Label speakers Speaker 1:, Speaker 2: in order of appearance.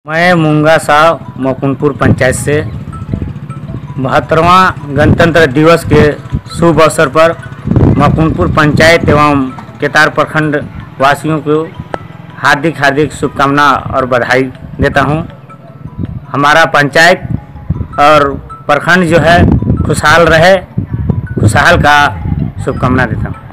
Speaker 1: मैं मूंगा साहब मुकुंदपुर पंचायत से 72वां गणतंत्र दिवस के शुभ अवसर पर मुकुंदपुर पंचायत एवं केतार प्रखंड वासियों को हार्दिक शुभकामना और बधाई देता हूं। हमारा पंचायत और प्रखंड जो है खुशहाल रहे, खुशहाल का शुभकामना देता हूं।